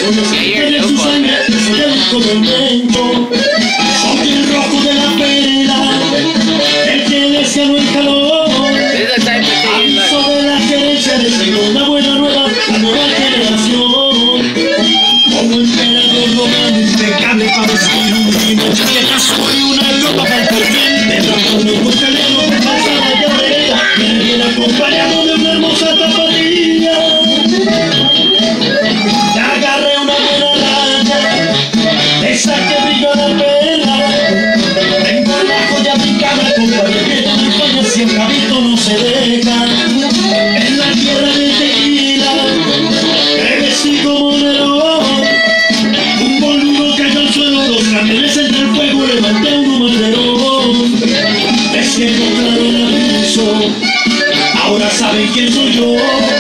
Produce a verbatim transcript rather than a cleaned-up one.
Tiene su sangre, soy el convento. Soy el rojo de la vela, el que desea el calor. Aviso de la gerencia de ser una buena nueva, la nueva generación. Como emperador romano impecable para vestir un vino chilena, soy una loca para el corriente. Rato me gusta el ego por pasar la carrera, me viene acompañado de una hermosa tapatilla. Ya agarré una buena raya, esa que brilla la pena. Tengo la joya picada, compadre, que no me falla si el cabito no se deja. En la tierra del tequila, que vestí como Nerón. Un boludo cayó al suelo, dos camiones entre el fuego, levanté un banderón. Es que encontraron el aviso, ahora saben quién soy yo.